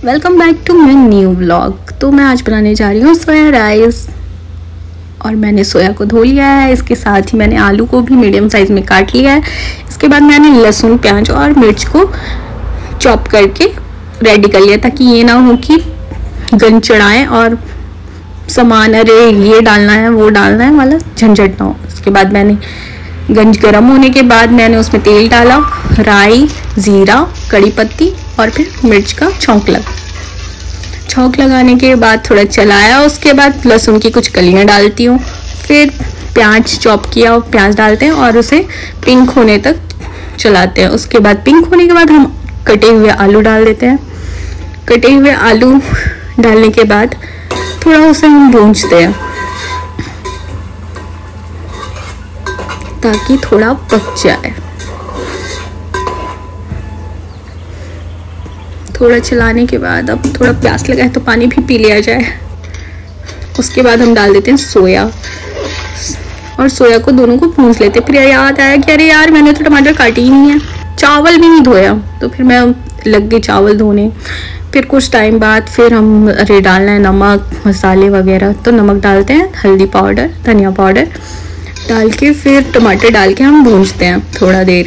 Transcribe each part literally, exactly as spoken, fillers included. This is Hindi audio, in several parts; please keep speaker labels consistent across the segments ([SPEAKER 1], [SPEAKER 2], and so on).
[SPEAKER 1] Welcome back to my new vlog. तो मैं आज बनाने जा रही हूँ सोया राइस और मैंने सोया को धो लिया है। इसके साथ ही मैंने आलू को भी मीडियम साइज़ में काट लिया है। इसके बाद मैंने लहसुन, प्याज और मिर्च को चॉप करके रेडी कर लिया ताकि ये ना हो कि गन चढ़ाएं और सामान अरे ये डालना है वो डालना है वाला झंझट ना हो। इसके बाद मैंने गंज गर्म होने के बाद मैंने उसमें तेल डाला, राई, ज़ीरा, कड़ी पत्ती और फिर मिर्च का छौंक लगा छौंक लगाने के बाद थोड़ा चलाया। उसके बाद लहसुन की कुछ कलियां डालती हूँ, फिर प्याज चॉप किया प्याज डालते हैं और उसे पिंक होने तक चलाते हैं। उसके बाद पिंक होने के बाद हम कटे हुए आलू डाल देते हैं। कटे हुए आलू डालने के बाद थोड़ा उसे हम भूंजते हैं ताकि थोड़ा पक जाए। थोड़ा चलाने के बाद अब थोड़ा प्यास लगा है तो पानी भी पी लिया जाए। उसके बाद हम डाल देते हैं सोया और सोया को दोनों को भूंज लेते हैं। फिर याद आया कि अरे यार मैंने तो टमाटर काटी ही नहीं है, चावल भी नहीं धोया, तो फिर मैं लग गई चावल धोने। फिर कुछ टाइम बाद फिर हम अरे डालना है नमक, मसाले वगैरह, तो नमक डालते हैं, हल्दी पाउडर, धनिया पाउडर डाल के फिर टमाटर डाल के हम भूंजते हैं थोड़ा देर।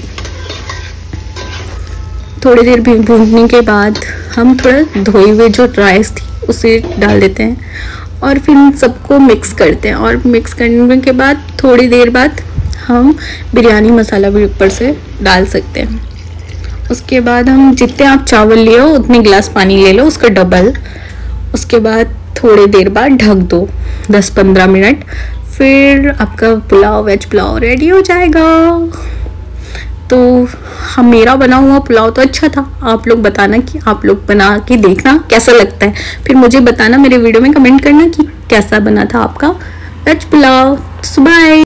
[SPEAKER 1] थोड़ी देर भी भूनने के बाद हम थोड़ा धोई हुए जो राइस थी उसे डाल देते हैं और फिर सबको मिक्स करते हैं। और मिक्स करने के बाद थोड़ी देर बाद हम बिरयानी मसाला भी ऊपर से डाल सकते हैं। उसके बाद हम जितने आप चावल लिए हो उतने गिलास पानी ले लो, उसका डबल। उसके बाद थोड़ी देर बाद ढक दो दस पंद्रह मिनट, फिर आपका पुलाव, वेज पुलाव रेडी हो जाएगा। तो हम मेरा बना हुआ पुलाव तो अच्छा था, आप लोग बताना कि आप लोग बना के देखना कैसा लगता है, फिर मुझे बताना, मेरे वीडियो में कमेंट करना कि कैसा बना था आपका वेज पुलाव। बाय।